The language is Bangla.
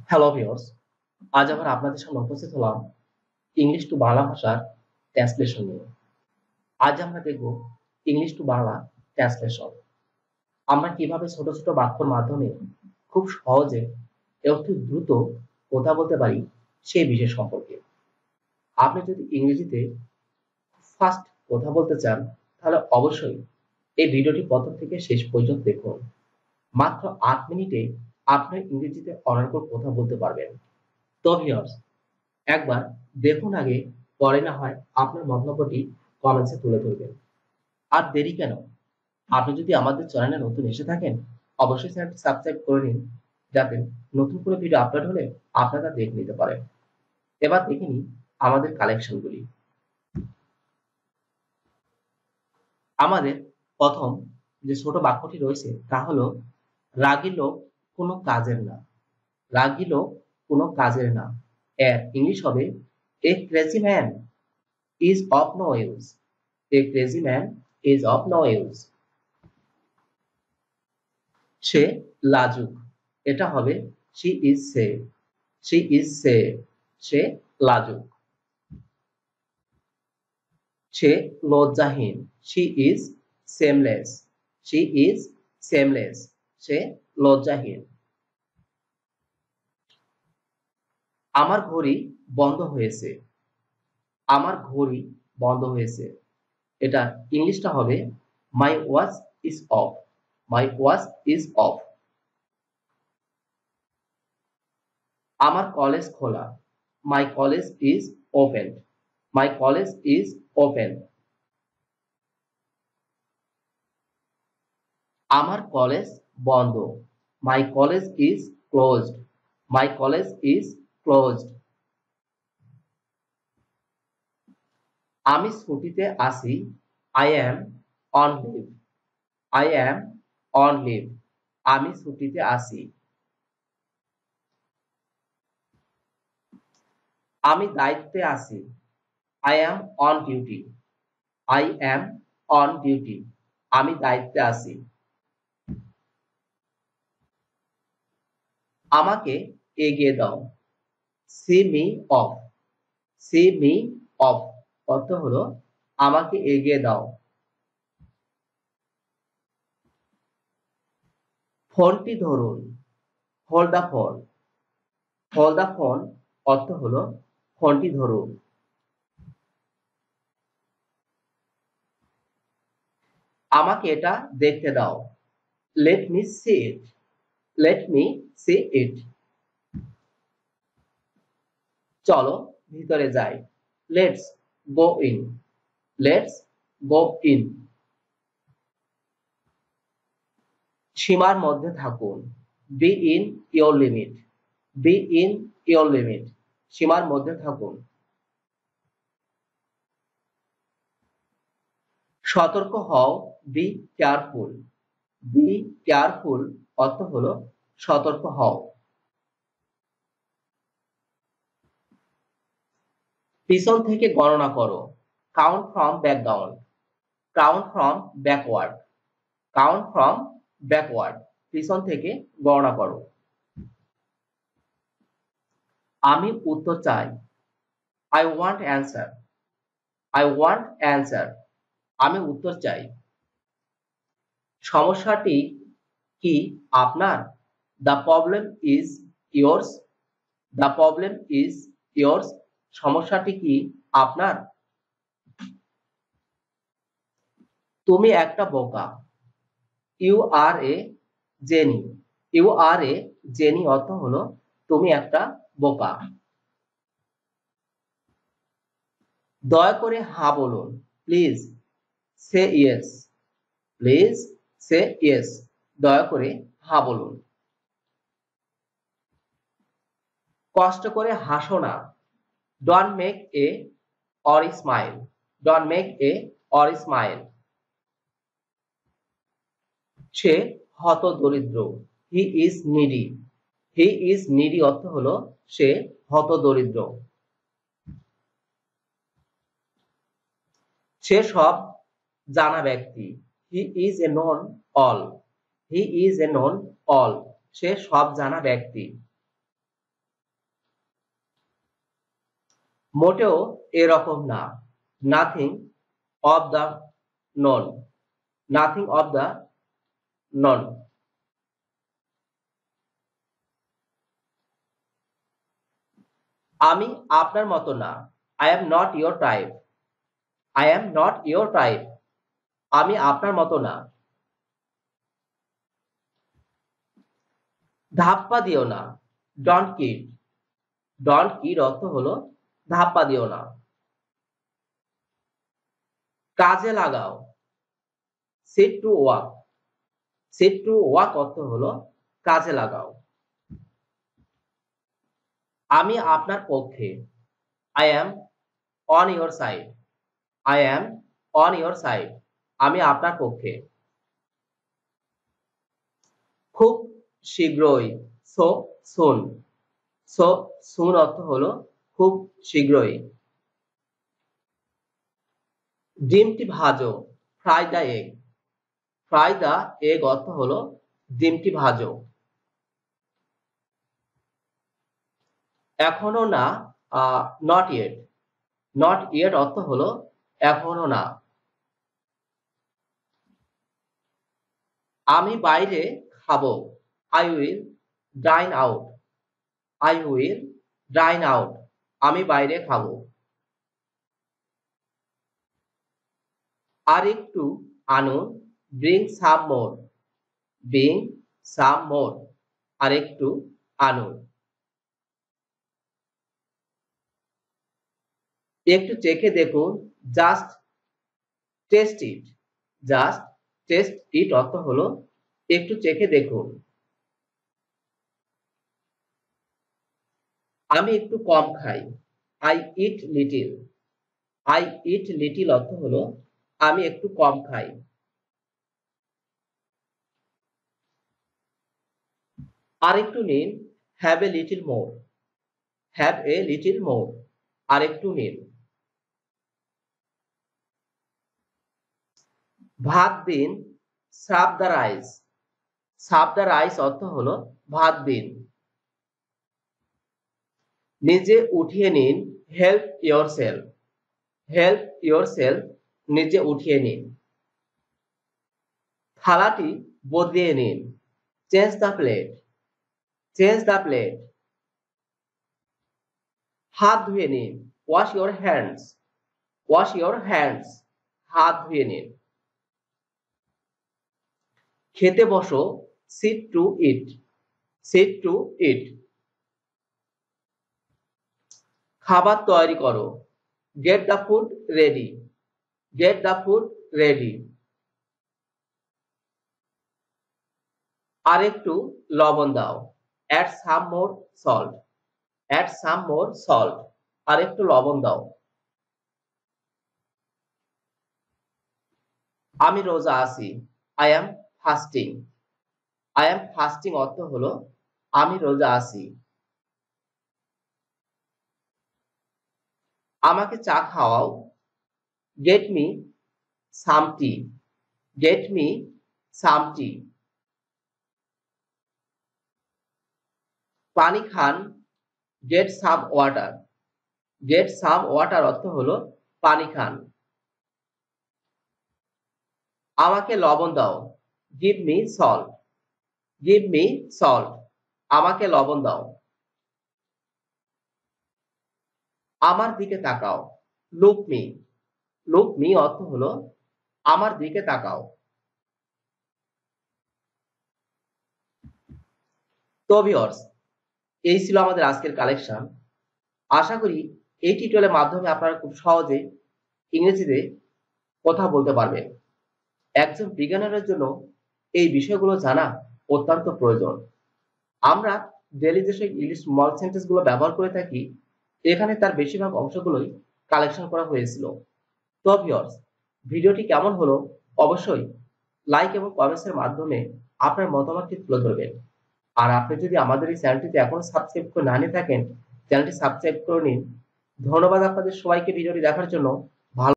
হ্যালো ভিউয়ার্স, আজ আবার আপনাদের সামনে উপস্থিত হলাম ইংলিশ টু বাংলা ভাষার ট্রান্সলেশন নিয়ে। আজ আমরা দেখব ইংলিশ টু বাংলা ট্রান্সলেশন। আমরা কিভাবে ছোট ছোট বাক্যর মাধ্যমে খুব সহজে এবং খুব দ্রুত কথা বলতে পারি সেই বিষয় সম্পর্কে। আপনি যদি ইংরেজিতে ফাস্ট কথা বলতে চান তাহলে অবশ্যই এই ভিডিওটি প্রথম থেকে শেষ পর্যন্ত দেখুন। মাত্র ৮ মিনিটে আপনি ইংরেজিতে অনর্গল কথা বলতে পারবেন। তো ভিউয়ার্স, একবার দেখুন আগে, পরে না হয় আপনার মন্তব্যটি কমেন্টসে তুলে ধরবেন। আর দেরি কেন? আপনি যদি আমাদের চ্যানেলে নতুন এসে থাকেন, অবশ্যই চ্যানেলটি সাবস্ক্রাইব করে নিন, যাতে নতুন করে ভিডিও আপলোড হলে আপনারা দেখে নিতে পারেন। এবার দেখে নিই আমাদের কালেকশনগুলি। আমাদের প্রথম যে ছোট বাক্যটি রয়েছে তা হলো, রাগী লোক কোনো কাজের না। রাগী লোক কোনো কাজের না। এর ইংলিশ হবে, a crazy man is of no use. A crazy man is of no use. সে লাজুক, এটা হবে she is sad. She is sad. সে লাজুক। সে লজ্জাহীন, she is shameless. She is shameless. সে লজ্জাহীন। আমার ঘড়ি বন্ধ হয়েছে। আমার ঘড়ি বন্ধ হয়েছে। এটা ইংলিশটা হবে, my watch is off. My watch is off. আমার কলেজ খোলা। My college is open. My college is open. আমার কলেজ বন্ধ। My college is closed. My college is closed. আমি ছুটিতে আছি। I am on leave. I am on leave. আমি ছুটিতে আছি। আমি দায়িত্বে আছি। I am on duty. I am on duty. আমি দায়িত্বে আছি। আমাকে এগিয়ে দাও। See me off. See me off অর্থ হলো আমাকে এগিয়ে দাও। ফোনটি ধরুন। Hold the phone. Hold the phone অর্থ হলো ফোনটি ধরুন। আমাকে এটা দেখতে দাও। Let me see it. Let me see it. চলো ভিতরে যাই। Let's go in. Let's go in. সীমার মধ্যে থাকুন। Be in your limit. Be in your limit. সীমার মধ্যে থাকুন। সতর্ক হও। Be careful. Be careful অর্থ হলো সতর্ক হও। পিছন থেকে গণনা করো। Count from background. Count from backward. Count from backward. পিছন থেকে গণনা করো। আমি উত্তর চাই। I want answer. I want answer. আমি উত্তর চাই। সমস্যাটি কি আপনার? The problem is yours. The problem is yours. সমস্যাটি কি আপনার? তুমি একটা বোকা। You are a Jenny. You are a Jenny অর্থ হলো তুমি একটা বোকা। দয়া করে হ্যাঁ বলুন। Please say yes. Please say yes. দয়া করে হ্যাঁ বলুন। কষ্ট করে হাসো না। Don't make a or smile. Don't make a or smile. সে হতদরিদ্র। He is needy. He is needy অর্থ হলো সে হতদরিদ্র। সে সব জানা ব্যক্তি। He is a known all. He is a known all. সে সব জানা ব্যক্তি। মোটেও এরকম না। Nothing of the none. Nothing of the none. আমি আপনার মতো না। I am not your type. I am not your type. আমি আপনার মতো না। ধাপ্পা দিও না। Don't kid. ডন্ট কিড অর্থ হলো ধাপ্পা দিও না। কাজে লাগাও। Set to work. Set to work অর্থ হলো কাজে লাগাও। আমি আপনার পক্ষে। I am on your side. I am on your side. আমি আপনার পক্ষে। খুব শীঘ্রই। সো সুন। সো সুন অর্থ হলো খুব শীঘ্রই। ডিমটি ভাজো। Fry the egg. Fry the egg অর্থ হলো ডিমটি ভাজো। এখনো না, নট ইয়েট। নট ইয়েট অর্থ হলো এখনো না। আমি বাইরে খাবো। I will dine out. I will dine out. আমি বাইরে খাবো। আর একটু আনুন। ব্রিং সাম মোর। ব্রিং সাম মোর। আর একটু আনুন। একটু চেখে দেখুন। Just taste it. Just taste it অর্থ হলো একটু চেখে দেখুন। আমি একটু কম খাই। I eat little. I eat little অর্থ হলো আমি একটু কম খাই। আর একটু নিন। Have a little more. Have a little more. আর একটু নিন। ভাত দিন। Serve the rice. Serve the rice অর্থ হলো ভাত দিন। নিজে উঠিয়ে নিন। Help yourself. Help yourself. নিজে উঠিয়ে নিন। থালাটি বদলিয়ে নিন। Change the plate. Change the plate. হাত ধুয়ে নিন। Wash your hands. Wash your hands. হাত ধুয়ে নিন। খেতে বসো। Sit to eat. Sit to eat. খাবার তৈরি করো। Get the food ready. Get the food ready. আর একটু লবণ দাও। Add some more salt. Add some more salt. আর একটু লবণ দাও। আমি রোজা আছি। I am fasting. I am fasting অর্থ হলো আমি রোজা আছি। আমাকে চা খাওয়াও। Get me some tea. Get me some tea. পানি খান। Get some water. Get some water অর্থ হলো পানি খান। আমাকে লবণ দাও। Give me salt. Give me salt. আমাকে লবণ দাও। আমার দিকে তাকাও। Look me. লুক মি অর্থ হলো আমার দিকে তাকাও। তো ভিউয়ার্স, এই ছিল আমাদের আজকের কালেকশন। আশা করি এই টিউটোরিয়ালের মাধ্যমে আপনারা খুব সহজে ইংরেজিতে কথা বলতে পারবেন। একজন বিজ্ঞানের জন্য এই বিষয়গুলো জানা অত্যন্ত প্রয়োজন। আমরা ডেইলি যেসব ইংলিশ স্মল সেন্টেন্স গুলো ব্যবহার করে থাকি, এখানে তার বেশিরভাগ অংশগুলোই কালেকশন করা হয়েছিল। তো ভিউয়ার্স, ভিডিওটি কেমন হলো অবশ্যই লাইক এবং কমেন্টস এর মাধ্যমে আপনার মতামতটি তুলে ধরবেন। আর আপনি যদি আমাদের এই চ্যানেলটিতে এখনো সাবস্ক্রাইব করে না নিয়ে থাকেন, চ্যানেলটি সাবস্ক্রাইব করে নিন। ধন্যবাদ আপনাদের সবাইকে ভিডিওটি দেখার জন্য।